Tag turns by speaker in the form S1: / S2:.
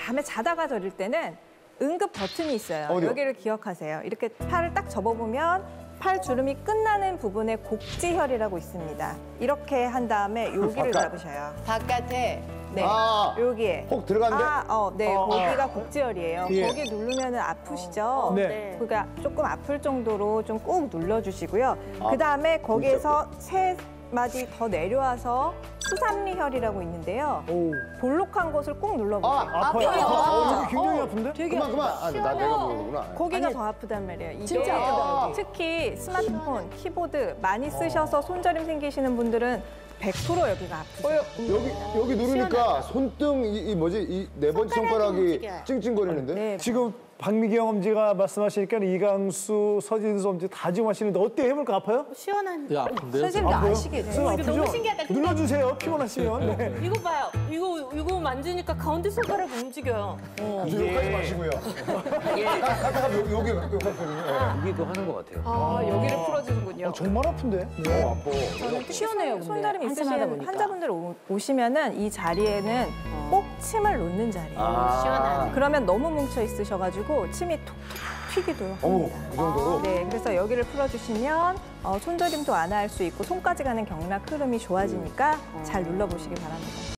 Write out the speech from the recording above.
S1: 밤에 자다가 저릴 때는 응급 버튼이 있어요.
S2: 어디요?
S1: 여기를 기억하세요. 이렇게 팔을 딱 접어보면 팔 주름이 끝나는 부분에 곡지혈이라고 있습니다. 이렇게 한 다음에 여기를
S2: 바깥.
S1: 잡으셔요.
S3: 바깥에.
S1: 네,
S2: 아,
S1: 여기에.
S2: 혹 들어간대?
S1: 네, 거기가 곡지혈이에요.
S4: 예.
S1: 거기 누르면 아프시죠?
S4: 네.
S1: 그러니까 조금 아플 정도로 좀 꾹 눌러주시고요. 그다음에 거기에서 세 마디 더 내려와서 수삼리혈이라고 있는데요.
S4: 오.
S1: 볼록한 곳을 꾹 눌러보세요.
S4: 아파요. 여기 굉장히 아픈데?
S2: 그만. 아, 내가 모르는구나.
S1: 거기가 더 아프단 말이에요. 이게
S3: 진짜 아프다, 여기.
S1: 특히 스마트폰, 키보드 많이 쓰셔서 손저림 생기시는 분들은 100% 여기가 아프세요.
S2: 여기 누르니까 손등 이 뭐지 이 네 번째 손가락이
S3: 움직여요.
S2: 찡찡거리는데.
S1: 네.
S4: 지금 박미경 엄지가 말씀하시니까 이강수, 서진수 엄지 다 지금 하시는데 어때? 해볼까? 아파요?
S3: 시원한.
S5: 야, 아픈데요?
S1: 선생님도
S4: 아파요?
S1: 아시게 돼요.
S4: 아프죠?
S3: 너무 신기하다. 근데-
S4: 눌러주세요. 피곤하시면. 네.
S6: 이거 봐요. 이거 만지니까 가운데 손가락이 움직여요.
S2: 욕하지 마시고요. 가다가 여기 갔거든요.
S5: 이게 더 하는 것 같아요.
S1: 아, 여기를 풀어주는군요.
S4: 정말 아픈데? 네.
S2: 아파.
S1: 저는
S3: 시원해요, 근데.
S1: 손저림
S3: 한참 하다
S1: 있으신
S3: 보니까.
S1: 환자분들 오시면은 이 자리에는 꼭 침을 놓는 자리예요.
S3: 시원하네.
S1: 그러면 너무 뭉쳐 있으셔가지고 침이 톡톡 튀기도
S2: 어머,
S1: 합니다.
S2: 그 정도로?
S1: 네, 그래서 여기를 풀어주시면 손저림도 완화할 수 있고 손까지 가는 경락 흐름이 좋아지니까 잘 눌러보시기 바랍니다.